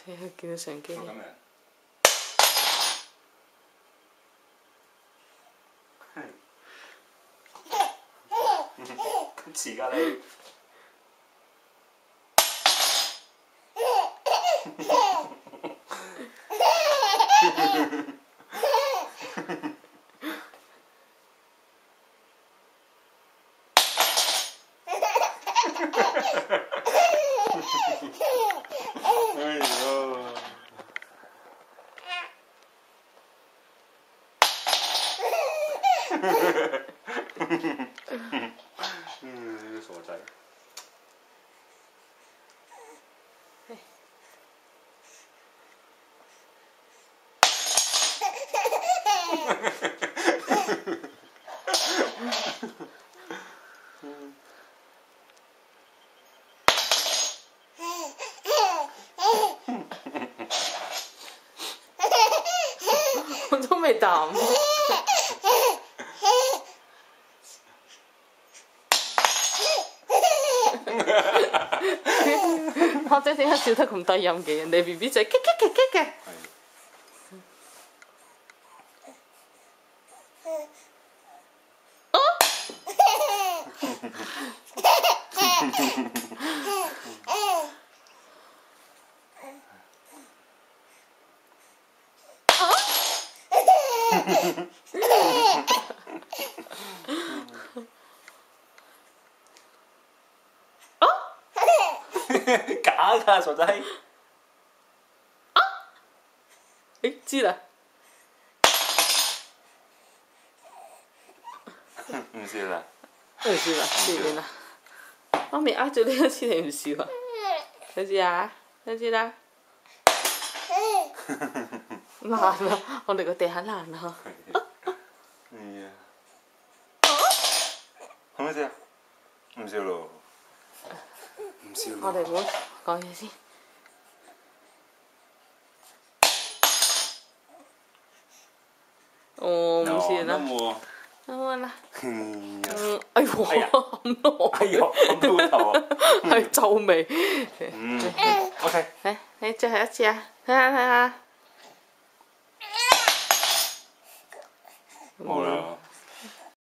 睇下見到相機。 咁樣。咁遲㗎你。哎呦！傻仔。 我都未答。學姐點解笑得咁低音嘅？人哋 BB 仔嘅。 假㗎傻仔。 誒知啦。 唔笑啦。 唔笑啦，笑完啦。媽咪呃咗呢一次你唔笑啊？想知啊？想知啦？爛啦！我哋個地下爛啦。 係啊。好唔好笑？唔笑咯。唔笑咯。 我哋唔好講嘢先。哦，唔笑啦。啱啦。哎呦，冚到哎呦，冚到頭啊！ 係皺眉。 OK。 你最後一次啊！睇下睇下。 冇啦。